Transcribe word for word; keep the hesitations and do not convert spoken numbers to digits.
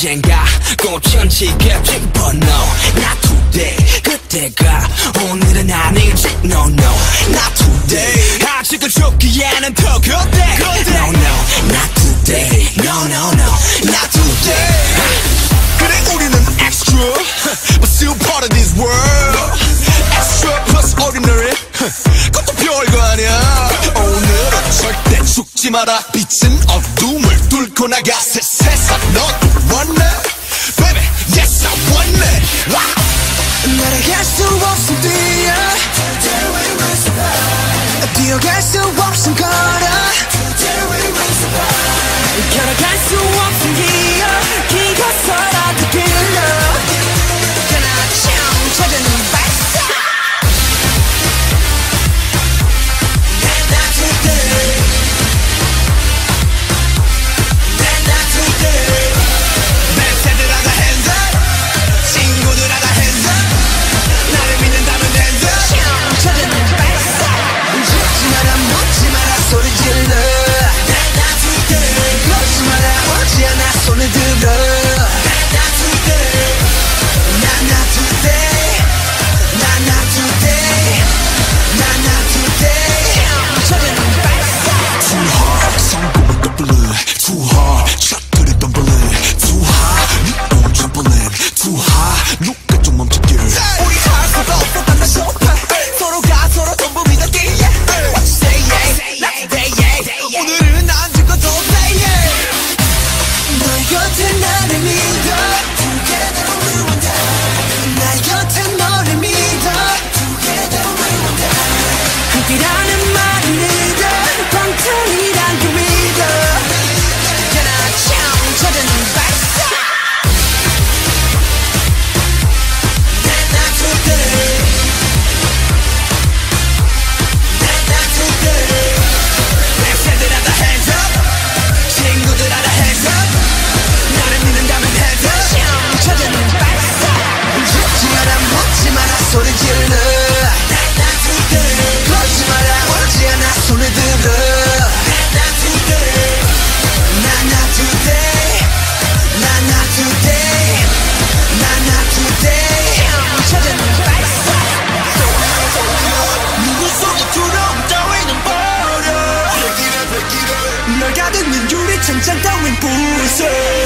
언젠가 꽃은 지겹지 but no not today 그때가 오늘은 아니지 no no not today 아직은 죽기에는 더 그때 no no not today no no no not today 그래 우리는 extra but still part of this world extra plus ordinary 그것도 별거 아니야 오늘은 절대 죽지 마라 빛은 어둠을 뚫고 나가 새 세상 너도 원해 baby yes I want it wow. 날아갈 수 없음 뛰어 Today we will survive 뛰어갈 수 없음 걸어 Today we will survive 걸어갈 수 없음 기어 기어서라도 길러 그나참 찾아는 발사 Not not today Not not today 멘트들하다 hands up 친구들하다 hands up 나를 믿는다면 hands up 찾아는 발사 죽지 마라 묻지 마라 소리 질러 Not not today 걷지 마라 오지 않아 손을 들어 Not not today Not not today Not not today Not not today 찾아는 발사 Too hard 성공을 더블해 Too hard 샷들이 덤블해 Too high 네 own trampoline Too high 누가 좀 멈춰길 우리 할 수가 없어 단단 소파 서로가 서로 전부 믿었기에 What you say yeah Not today yeah 오늘은 안 죽어도 say yeah 너의 곁에 나를 믿어 Together we will die 나의 곁에 너를 믿어 Together we will die 함께라는 말을 믿어 방탄이란 그 믿어 그나참 찾아는 발사 Not not today Not not today 랩새들하다 hands up 친구들하다 hands up 나를 믿는다면 hands up 찾아는 발사 죽지 마라 묻지 마라 소리 질러 Not not today 걷지 마라 오지 않아 손을 들어 Not not today Not not today Not not today Not not today 찾아는 발사 누구 속에 두려움 따위는 버려 널 가득는 유리창장 따윈 부숴